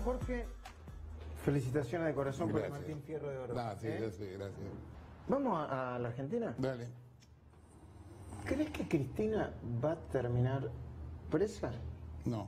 Jorge, felicitaciones de corazón por el Gracias. Martín Fierro de Oro. No, sí, gracias. Vamos a la Argentina. Dale. ¿Crees que Cristina va a terminar presa? No.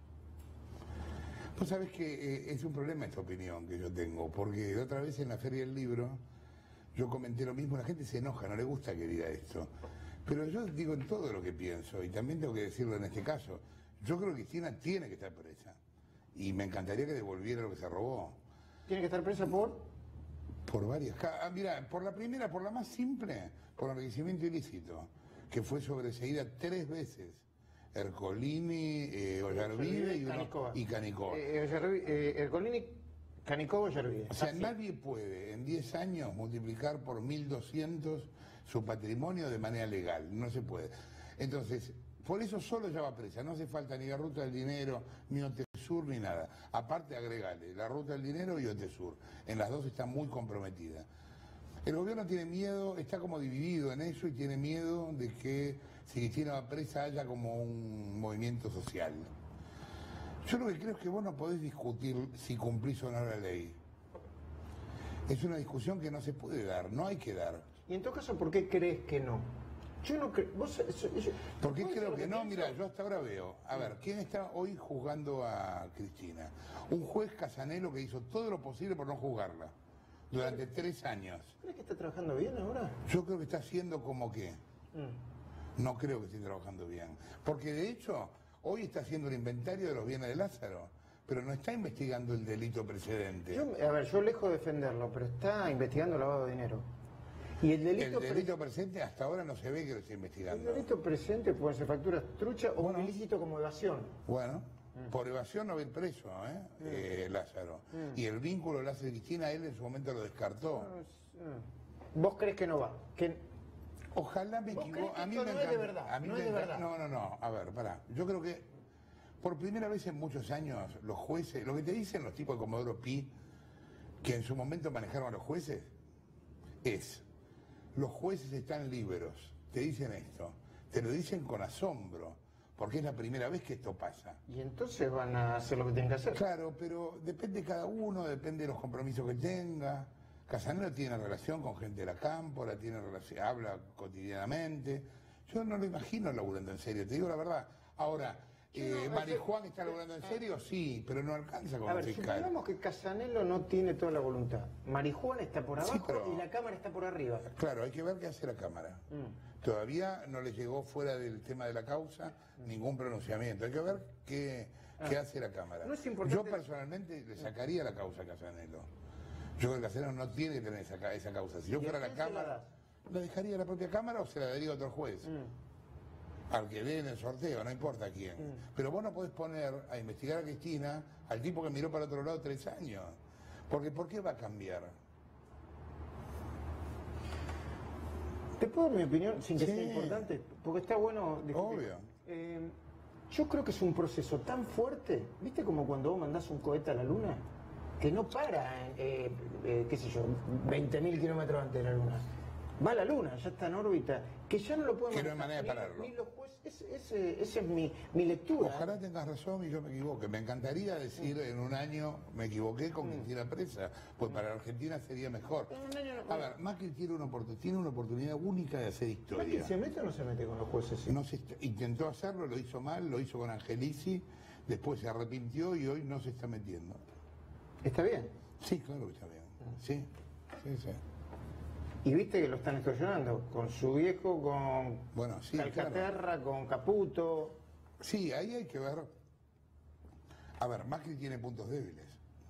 Pues sabes que es un problema esta opinión que yo tengo, porque la otra vez en la Feria del Libro yo comenté lo mismo, la gente se enoja, no le gusta que diga esto. Pero yo digo en todo lo que pienso, y también tengo que decirlo en este caso, yo creo que Cristina tiene que estar presa. Y me encantaría que devolviera lo que se robó. ¿Tiene que estar presa por? Por varias. Mira, por la primera, por la más simple, por enriquecimiento ilícito, que fue sobreseída 3 veces. Ercolini, Ollarvide y Canicó. Ercolini, Canicó, Ollarvide. O sea, nadie puede en 10 años multiplicar por 1.200 su patrimonio de manera legal. No se puede. Entonces, por eso solo ya va presa. No hace falta ni la ruta del dinero, ni OTESUR, ni nada. Aparte, agregale la ruta del dinero y OTESUR. En las dos está muy comprometida. El gobierno tiene miedo, está como dividido en eso y tiene miedo de que si Cristina va presa haya como un movimiento social. Yo lo que creo es que vos no podés discutir si cumplís o no la ley. Es una discusión que no se puede dar, no hay que dar. Y en todo caso, ¿por qué crees que no? Yo no creo. ¿Por qué creo que no? Mira, yo hasta ahora veo. A ver, ¿quién está hoy juzgando a Cristina? Un juez Casanelo que hizo todo lo posible por no juzgarla. Durante 3 años. ¿Crees que está trabajando bien ahora? Yo creo que está haciendo como que. No creo que esté trabajando bien. Porque de hecho, hoy está haciendo el inventario de los bienes de Lázaro, pero no está investigando el delito precedente. Yo lejos de defenderlo, pero está investigando lavado de dinero. Y el delito presente hasta ahora no se ve que lo esté investigando. El delito presente puede ser facturas trucha o un ilícito como evasión. Bueno, por evasión no va a ir preso, Lázaro. Y el vínculo de Lázaro y Cristina, él en su momento lo descartó. ¿Vos crees que no va? Ojalá me equivoque. A mí me no es de verdad. No es de verdad. No. A ver, pará. Yo creo que por primera vez en muchos años los jueces, lo que te dicen los tipos de Comodoro Pi, que en su momento manejaron a los jueces, es: los jueces están libres. Te dicen esto. Te lo dicen con asombro, porque es la primera vez que esto pasa. Y entonces van a hacer lo que tienen que hacer. Claro, pero depende de cada uno, depende de los compromisos que tenga. Casanelo tiene relación con gente de la cámpora, tiene relación, habla cotidianamente. Yo no lo imagino laburando en serio, te digo la verdad. Ahora, ¿Marijuán está laburando en serio? Sí, pero no alcanza como fiscal. Supongamos que Casanelo no tiene toda la voluntad. Marijuán está por abajo y la Cámara está por arriba. Claro, hay que ver qué hace la Cámara. Todavía no le llegó fuera del tema de la causa ningún pronunciamiento. Hay que ver qué hace la Cámara. No es importante. Yo personalmente le sacaría la causa a Casanelo. Yo creo que Casanelo no tiene que tener esa causa. Si yo fuera la Cámara, ¿la dejaría a la propia Cámara o se la daría a otro juez? Al que dé en el sorteo, no importa quién. Pero vos no podés poner a investigar a Cristina al tipo que miró para otro lado 3 años. Porque ¿por qué va a cambiar? ¿Te puedo dar mi opinión sin que sea importante? Porque está bueno discutir. Obvio. Yo creo que es un proceso tan fuerte, ¿viste como cuando vos mandás un cohete a la Luna? Que no para, qué sé yo, 20.000 kilómetros antes de la Luna. Va a la Luna, ya está en órbita, que ya no lo pueden... Que no hay manera de pararlo. Esa es mi lectura. Ojalá tengas razón y yo me equivoque. Me encantaría decir en un año me equivoqué con Cristina presa, pues para la Argentina sería mejor. A ver, Macri tiene una oportunidad única de hacer historia. ¿Macri se mete o no se mete con los jueces? Sí? No intentó hacerlo, lo hizo mal, lo hizo con Angelici, después se arrepintió y hoy no se está metiendo. ¿Está bien? Sí, claro que está bien. Sí. Y viste que lo están extorsionando con su viejo, con Calcaterra, con Caputo. Sí, ahí hay que ver. A ver, Macri tiene puntos débiles.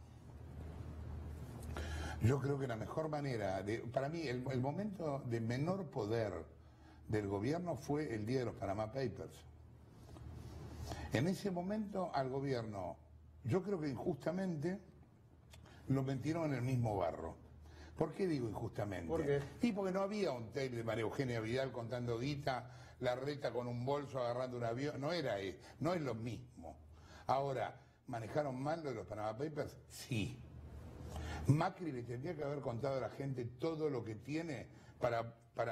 Yo creo que la mejor manera, para mí, el momento de menor poder del gobierno fue el día de los Panama Papers. En ese momento al gobierno, yo creo que injustamente, lo metieron en el mismo barro. ¿Por qué digo injustamente? ¿Por qué? Y porque no había un tape de María Eugenia Vidal contando guita, la reta con un bolso agarrando un avión, no es lo mismo. Ahora, ¿manejaron mal lo de los Panama Papers? Sí. Macri le tendría que haber contado a la gente todo lo que tiene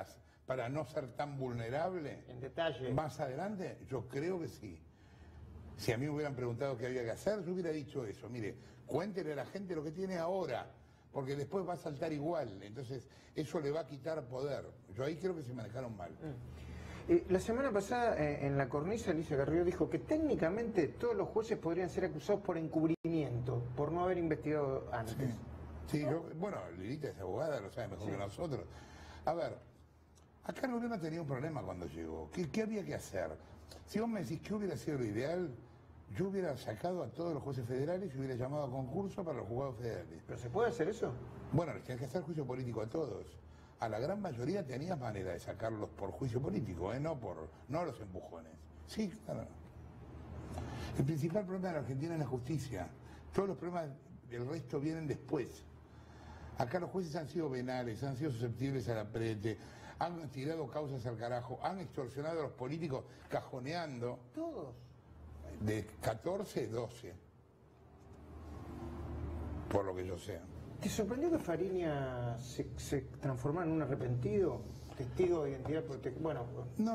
para no ser tan vulnerable. En detalle. Más adelante, yo creo que sí. Si a mí me hubieran preguntado qué había que hacer, yo hubiera dicho eso. Mire, cuéntenle a la gente lo que tiene ahora, porque después va a saltar igual. Entonces, eso le va a quitar poder. Yo ahí creo que se manejaron mal. La semana pasada, en la cornisa, Alicia Carrió dijo que técnicamente todos los jueces podrían ser acusados por encubrimiento, por no haber investigado antes. Sí, bueno, Lilita es abogada, lo sabe mejor que nosotros. A ver, acá el gobierno tenía un problema cuando llegó. ¿Qué había que hacer? Si vos me decís qué hubiera sido lo ideal, yo hubiera sacado a todos los jueces federales y hubiera llamado a concurso para los juzgados federales. ¿Pero se puede hacer eso? Bueno, les tenés que hacer juicio político a todos. A la gran mayoría tenías manera de sacarlos por juicio político, no los empujones. Sí, claro. El principal problema de la Argentina es la justicia. Todos los problemas del resto vienen después. Acá los jueces han sido venales, han sido susceptibles al aprete, han tirado causas al carajo, han extorsionado a los políticos cajoneando. Todos. De 14, 12. Por lo que yo sé. ¿Te sorprendió que Fariña se transformara en un arrepentido? Testigo de identidad bueno.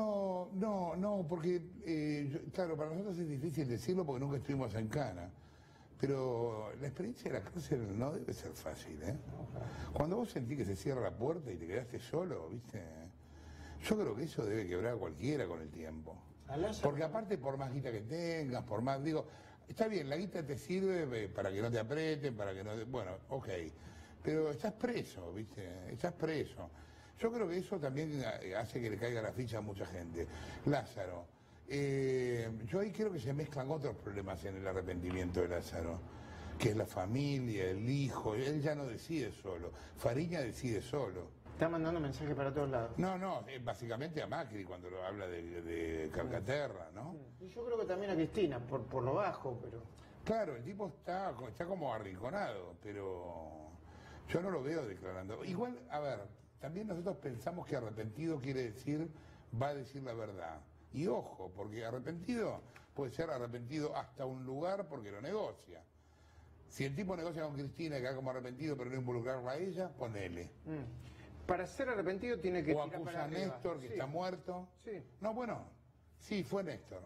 No, porque, claro, para nosotros es difícil decirlo porque nunca estuvimos en Cana. Pero la experiencia de la cárcel no debe ser fácil, ¿eh? Cuando vos sentís que se cierra la puerta y te quedaste solo, ¿viste? Yo creo que eso debe quebrar a cualquiera con el tiempo. Porque aparte, por más guita que tengas, por más, digo, está bien, la guita te sirve para que no te aprieten, para que no te, bueno, ok. Pero estás preso, ¿viste? Estás preso. Yo creo que eso también hace que le caiga la ficha a mucha gente. Lázaro. Yo ahí creo que se mezclan otros problemas en el arrepentimiento de Lázaro, que es la familia, el hijo, él ya no decide solo, Fariña decide solo. Está mandando mensajes para todos lados. No, básicamente a Macri cuando lo habla de Calcaterra, ¿no? Y yo creo que también a Cristina, por lo bajo, pero... Claro, el tipo está como arrinconado, pero yo no lo veo declarando. Igual, a ver, también nosotros pensamos que arrepentido quiere decir, va a decir la verdad. Y ojo, porque arrepentido puede ser arrepentido hasta un lugar porque lo negocia. Si el tipo negocia con Cristina y queda como arrepentido pero no involucrarla a ella, ponele. Para ser arrepentido tiene que... O acusa a Néstor que está muerto. Sí. No, bueno, sí, fue Néstor.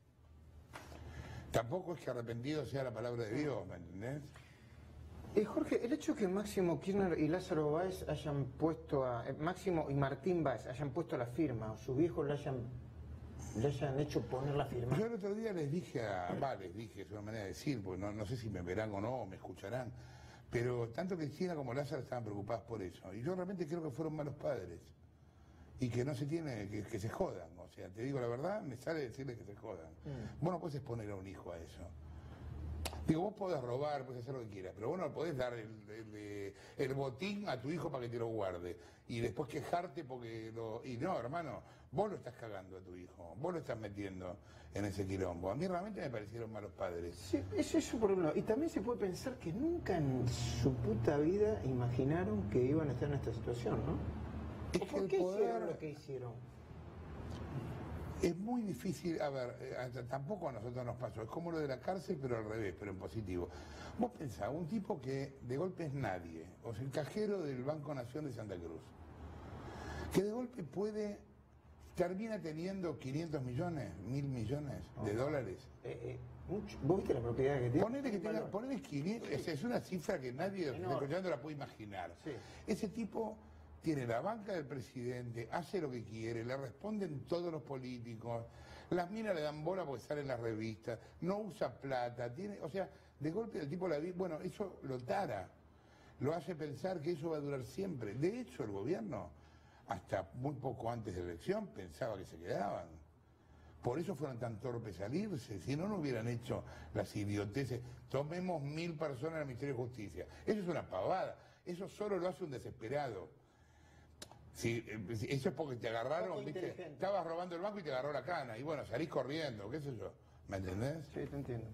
Tampoco es que arrepentido sea la palabra de Dios, ¿me entendés? Jorge, el hecho que Máximo Kirchner y Lázaro Báez hayan puesto Máximo y Martín Báez hayan puesto la firma, o sus viejos le hayan hecho poner la firma. Yo el otro día les dije, es una manera de decir, porque no sé si me verán o no, o me escucharán, pero tanto Cristina como Lázaro estaban preocupadas por eso. Y yo realmente creo que fueron malos padres. Y que no se tiene, que se jodan. O sea, te digo la verdad, me sale decirles que se jodan. Vos no podés exponer a un hijo a eso. Digo, vos podés robar, podés hacer lo que quieras, pero vos no podés dar el botín a tu hijo para que te lo guarde. Y después quejarte porque Y no, hermano, vos lo estás cagando a tu hijo, vos lo estás metiendo en ese quilombo. A mí realmente me parecieron malos padres. Sí, eso por un lado. Y también se puede pensar que nunca en su puta vida imaginaron que iban a estar en esta situación, ¿no? ¿Por qué hicieron lo que hicieron? Es muy difícil, a ver, tampoco a nosotros nos pasó, es como lo de la cárcel, pero al revés, pero en positivo. Vos pensás, un tipo que de golpe es nadie, o sea, el cajero del Banco Nación de Santa Cruz, que de golpe termina teniendo 500 millones, 1.000 millones de dólares. ¿Vos viste la propiedad que tiene? Ponele 500, es una cifra que nadie escuchando la puede imaginar. Sí. Ese tipo tiene la banca del presidente, hace lo que quiere, le responden todos los políticos, las minas le dan bola porque salen las revistas, no usa plata, o sea, de golpe el tipo bueno, eso lo tara, lo hace pensar que eso va a durar siempre. De hecho, el gobierno, hasta muy poco antes de la elección, pensaba que se quedaban. Por eso fueron tan torpes al irse, si no hubieran hecho las idioteces, tomemos 1.000 personas en el Ministerio de Justicia. Eso es una pavada, eso solo lo hace un desesperado. Sí, eso es porque te agarraron, ¿viste? Estabas robando el banco y te agarró la cana. Y bueno, salís corriendo, qué sé yo. ¿Me entendés? Sí, te entiendo.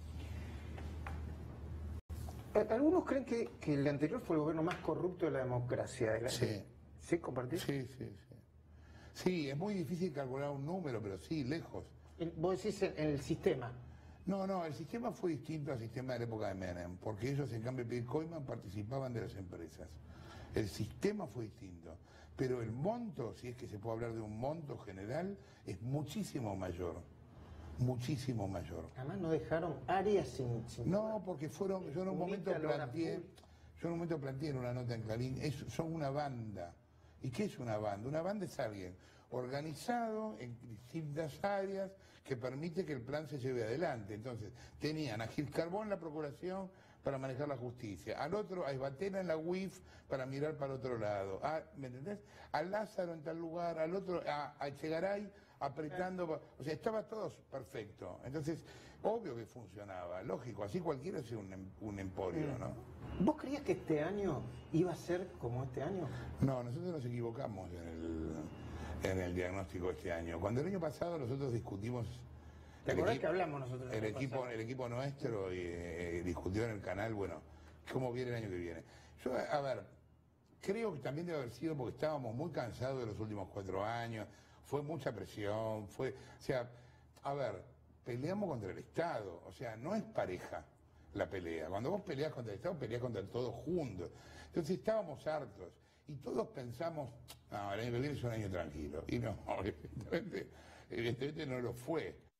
Algunos creen que el anterior fue el gobierno más corrupto de la democracia. Sí. ¿Sí compartís? Sí. Sí, es muy difícil calcular un número, pero sí, lejos. Vos decís en el sistema. No, el sistema fue distinto al sistema de la época de Menem, porque ellos, en cambio, de Koyman, participaban de las empresas. El sistema fue distinto. Pero el monto, si es que se puede hablar de un monto general, es muchísimo mayor. muchísimo mayor. Además no dejaron áreas sin No, porque fueron, yo en un momento planteé en una nota en Clarín, son una banda. ¿Y qué es una banda? Una banda es alguien organizado en distintas áreas que permite que el plan se lleve adelante. Entonces, tenían a Gil Carbón la procuración para manejar la justicia, al otro a Esbatena en la UIF para mirar para otro lado, ¿me entendés? A Lázaro en tal lugar, al otro, a Echegaray apretando, o sea, estaba todo perfecto. Entonces, obvio que funcionaba, lógico, así cualquiera hace un emporio, ¿no? ¿Vos creías que este año iba a ser como este año? No, nosotros nos equivocamos en el diagnóstico de este año. Cuando el año pasado nosotros discutimos... ¿Te acordás que hablamos nosotros? El equipo nuestro discutió en el canal, bueno, cómo viene el año que viene. Yo, a ver, creo que también debe haber sido porque estábamos muy cansados de los últimos 4 años, fue mucha presión, o sea, a ver, peleamos contra el Estado, o sea, no es pareja la pelea. Cuando vos peleas contra el Estado, peleas contra todos juntos. Entonces estábamos hartos y todos pensamos, no, el año que viene es un año tranquilo. Y no, evidentemente no lo fue.